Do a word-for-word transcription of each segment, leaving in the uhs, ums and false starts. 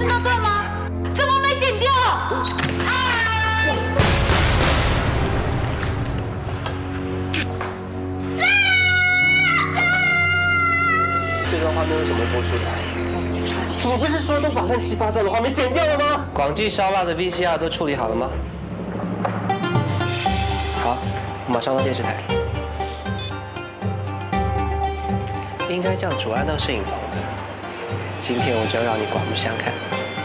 是那段吗？怎么没剪掉？ 这段画面为什么会播出来？你不是说都把乱七八糟的画面剪掉了吗？广记烧腊的 V C R 都处理好了吗？好，我马上到电视台。应该这样主按到摄影棚的。今天我就让你刮目相看。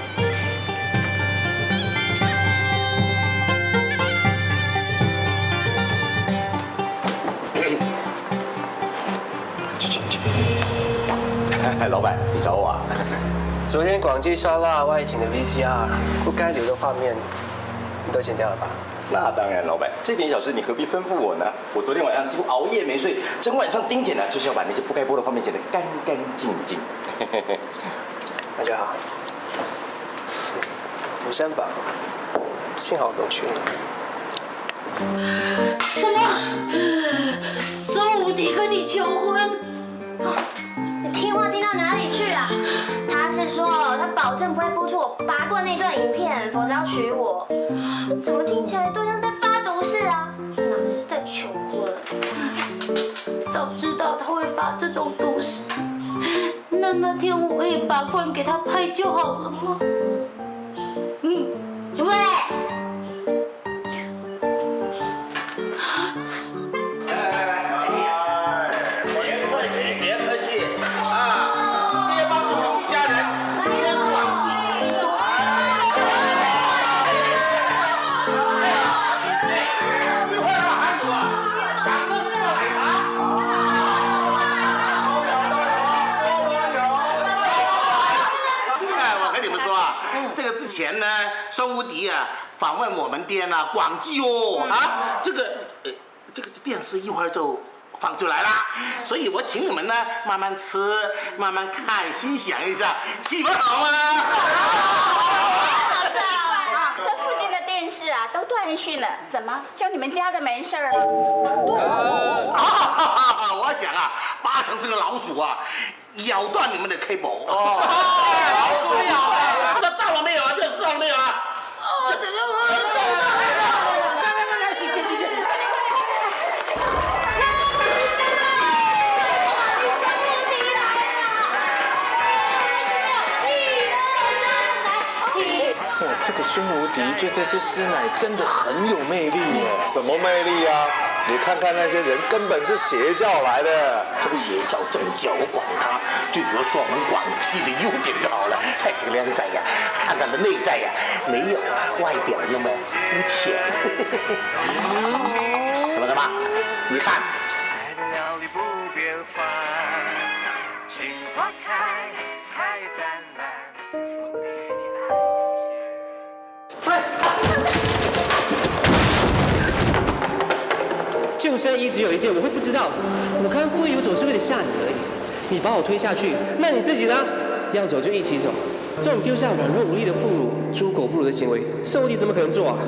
老板，你找我啊？ 昨天广记烧腊外景的 V C R 不该留的画面，你都剪掉了吧？ 那当然，老板，这点小事你何必吩咐我呢？我昨天晚上几乎熬夜没睡，整晚上盯剪呢，就是要把那些不该播的画面剪得干干净净。 那就好。福山榜，幸好都去了。 什么？宋无敌跟你求婚？ 你听话听到哪里去了？他是说他保证不会播出我拔罐那段影片，否则要娶我。怎么听起来都像在发毒誓啊？哪是在求婚？ 早知道他会发这种毒誓，那那天我也拔罐给他拍就好了吗？嗯， 喂。 前呢，孙无敌啊访问我们店啊，广记哦啊，这个呃这个电视一会儿就放出来啦，所以我请你们呢慢慢吃，慢慢看，欣赏一下，气氛好吗？ 好奇怪啊，这附近的电视啊都断讯了，怎么就你们家的没事了？ 呃啊，我想啊，八成是个老鼠啊咬断你们的 cable 哦，老鼠咬了，这到了没有啊？这知道了没有啊？ 哦，这个我懂了。 来来来来，请进进进。 哇，这个孙无敌对这些师奶真的很有魅力耶！ 什么魅力啊？你看看那些人根本是邪教来的。 这个邪教正教我管他，最主要说我们广西的优点就好了。哎，这个靓仔呀，看他的内在呀，没有外表那么肤浅。怎么怎么？你看。 救生衣只有一件，我会不知道。我刚刚故意游走是为了吓你而已。你把我推下去，那你自己呢？要走就一起走。这种丢下软弱无力的妇孺、猪狗不如的行为，孙无敌怎么可能做啊？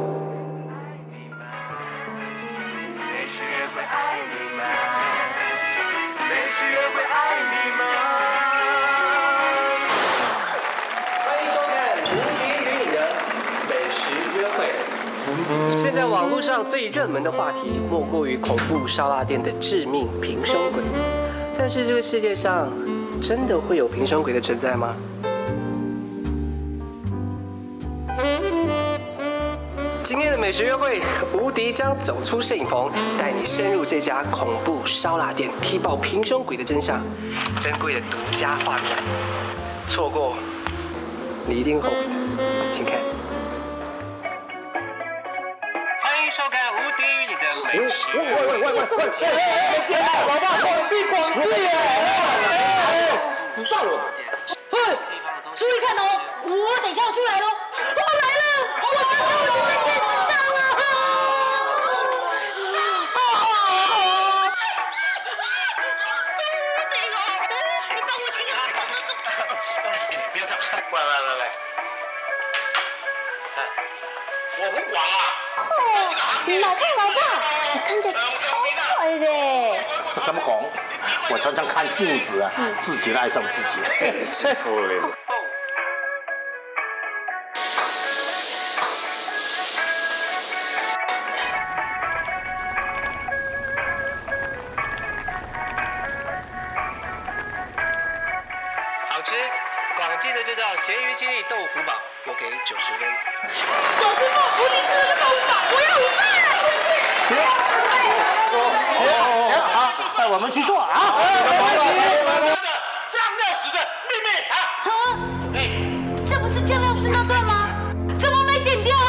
欢迎收看无敌与你的美食约会。现在网络上最热门的话题，莫过于恐怖烧腊店的致命平胸鬼。但是这个世界上真的会有平胸鬼的存在吗？今天的美食约会，无敌将走出摄影棚，带你深入这家恐怖烧腊店，踢爆平胸鬼的真相。珍贵的独家画面，错过你一定后悔的，请看。欢迎收看《无敌与你的美食》。喂喂喂喂喂！哎，天哪，老爸，广记广记耶！ 知道了。 嘿，注意看哦，我等一下要出来喽！我来了，我刚刚我就在电视上了。你帮我请个。 不要这样，喂喂喂喂！我很广啊。 老爸，老爸，你看起来超帅的。 怎么讲？我常常看镜子啊，自己爱上自己。 广记的这道咸鱼鸡粒豆腐煲，我给九十分。 老师傅，无敌吃的豆腐煲，我要五份。 行，行，好，那我们去做啊。酱料师的秘密啊！ 啊，这不是酱料师那段吗？怎么没剪掉？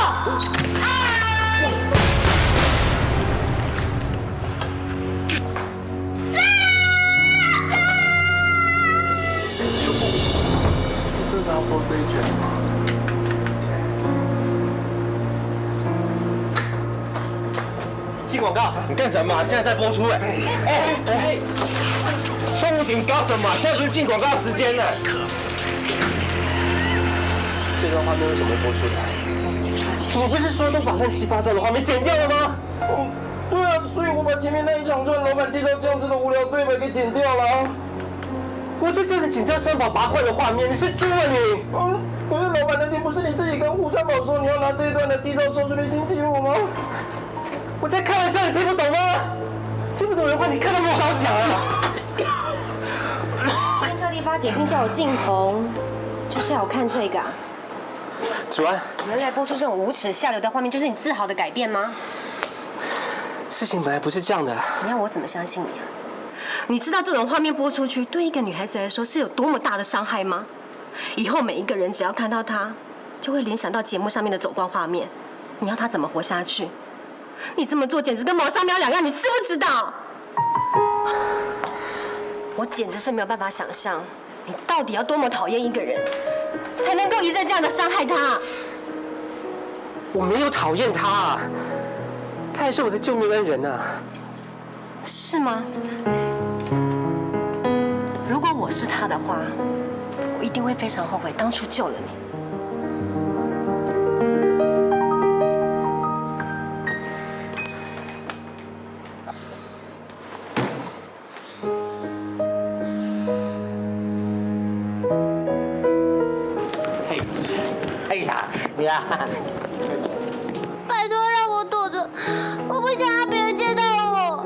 这是要播这一卷吗？ 进广告， 你干什么？现在在播出哎！哎哎，宋无敌搞什么？现在不是进广告时间呢。 这段画面为什么会播出来？你不是说都把乱七八糟的画面剪掉了吗？ 嗯，对啊，所以我把前面那一长段老板介绍这样子的无聊对白给剪掉了啊。 我是叫你剪掉三宝八块的画面，你是猪啊你！ 嗯，可是老板那天不是你自己跟胡三宝说你要拿这一段来缔造收视率新纪录吗？ 我在开玩笑，你听不懂吗？听不懂人话，你看到没有着想啊！ 今天特地发简讯叫我进棚，就是要我看这个啊。 主安， 能来播出这种无耻下流的画面，就是你自豪的改变吗？ 事情本来不是这样的。 你要我怎么相信你啊？你知道这种画面播出去，对一个女孩子来说是有多么大的伤害吗？以后每一个人只要看到她，就会联想到节目上面的走光画面。你要她怎么活下去？你这么做简直跟谋杀喵两样，你知不知道？我简直是没有办法想象，你到底要多么讨厌一个人，才能够一再这样的伤害他。 我没有讨厌他啊，他也是我的救命恩人啊。 是吗？如果我是他的话，我一定会非常后悔当初救了你。 嘿，哎呀，你啊， 拜托让我躲着，我不想让别人见到我。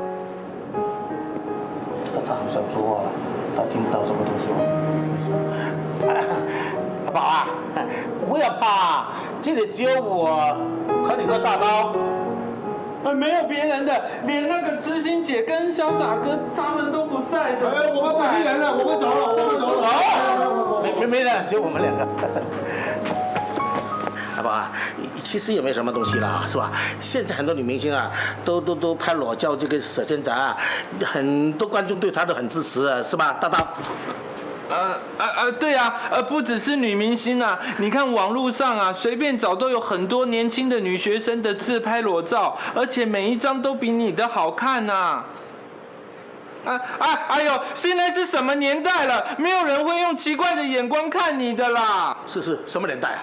他好想说话，他听不到什么东西吗？ 阿宝啊，不要怕，这里只有我和你个大包。 呃，没有别人的，连那个知心姐跟潇洒哥他们都不在的。 哎，我们不是人了，我们走了，我们走了。 哦，没没没人，只有我们两个。阿宝啊，其实也没什么东西啦，是吧？现在很多女明星啊，都都都拍裸照，这个舍身杂啊，很多观众对她都很支持啊，是吧，大大？ 呃呃呃，对啊，呃，不只是女明星啊，你看网络上啊，随便找都有很多年轻的女学生的自拍裸照，而且每一张都比你的好看呐、啊。啊啊！哎呦，现在是什么年代了？没有人会用奇怪的眼光看你的啦。 是是，什么年代啊？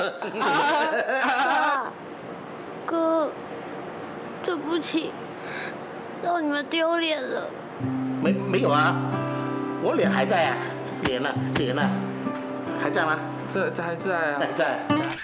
爸，哥，对不起，让你们丢脸了。 没没有啊，我脸还在啊，脸呢？脸呢？还在吗？ 这这还在啊？ 还在。